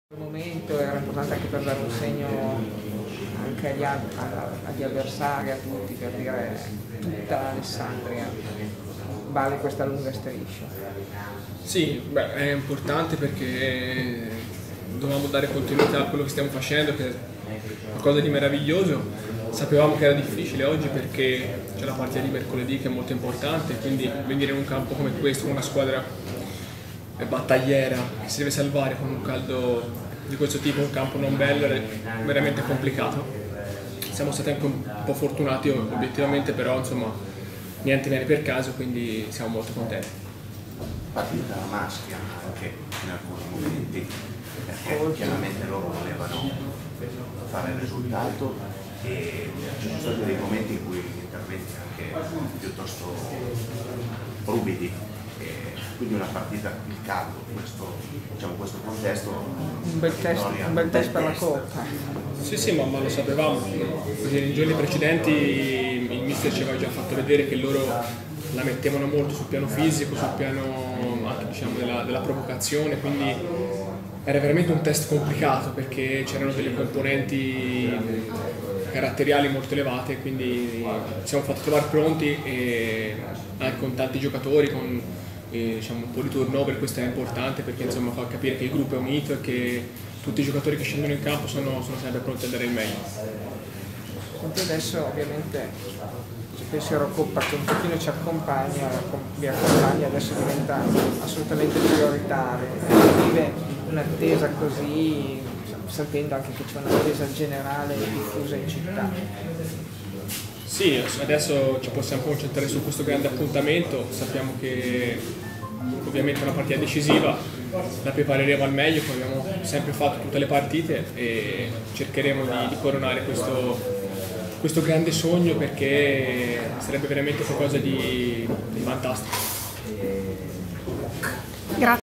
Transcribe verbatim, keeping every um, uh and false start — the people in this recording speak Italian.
In quel momento era importante anche per dare un segno anche agli, agli avversari, a tutti, per dire tutta Alessandria vale questa lunga striscia. Sì, beh, è importante perché dovevamo dare continuità a quello che stiamo facendo, che è qualcosa di meraviglioso. Sapevamo che era difficile oggi perché c'è la partita di mercoledì che è molto importante, quindi venire in un campo come questo con una squadra battagliera che si deve salvare con un caldo di questo tipo, un campo non bello, è veramente complicato. Siamo stati anche un po' fortunati obiettivamente, però insomma niente viene per caso, quindi siamo molto contenti. Partita maschia anche in alcuni momenti, perché chiaramente loro volevano fare il risultato e ci sono stati dei momenti in cui gli interventi anche piuttosto ruvidi. Quindi una partita il caldo, questo, diciamo, questo contesto. Un bel test, un bel test per la Coppa. Sì, sì, ma, ma lo sapevamo. Nei giorni precedenti il mister ci aveva già fatto vedere che loro la mettevano molto sul piano fisico, sul piano anche, diciamo, della, della provocazione, quindi era veramente un test complicato perché c'erano delle componenti caratteriali molto elevate, quindi ci siamo fatti trovare pronti e anche con tanti giocatori, con e, diciamo, un po' di turnover. Questo è importante perché insomma fa capire che il gruppo è unito e che tutti i giocatori che scendono in campo sono, sono sempre pronti a dare il meglio. Quindi adesso ovviamente il pensiero Coppa che un pochino ci accompagna, vi accompagna, adesso diventa assolutamente prioritario. Vive un'attesa così, sapendo anche che c'è un'attesa generale diffusa in città. Sì, adesso ci possiamo concentrare su questo grande appuntamento, sappiamo che ovviamente è una partita decisiva, la prepareremo al meglio come abbiamo sempre fatto tutte le partite e cercheremo di, di coronare questo, questo grande sogno perché sarebbe veramente qualcosa di, di fantastico. Grazie.